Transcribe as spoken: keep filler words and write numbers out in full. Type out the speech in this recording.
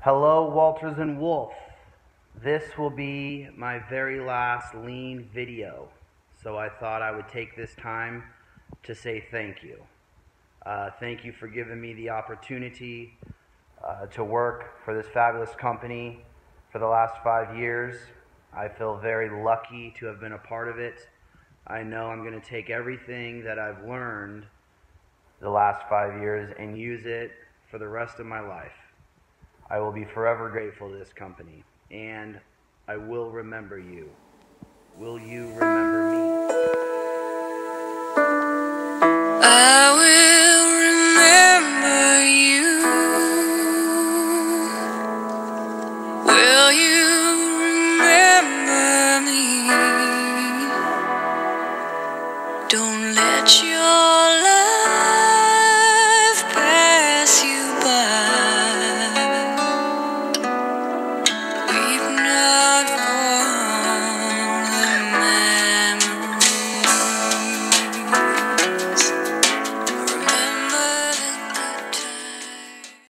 Hello, Walters and Wolf. This will be my very last lean video, so I thought I would take this time to say thank you. Uh, thank you for giving me the opportunity uh, to work for this fabulous company for the last five years. I feel very lucky to have been a part of it. I know I'm going to take everything that I've learned the last five years and use it for the rest of my life. I will be forever grateful to this company, and I will remember you. Will you remember me? I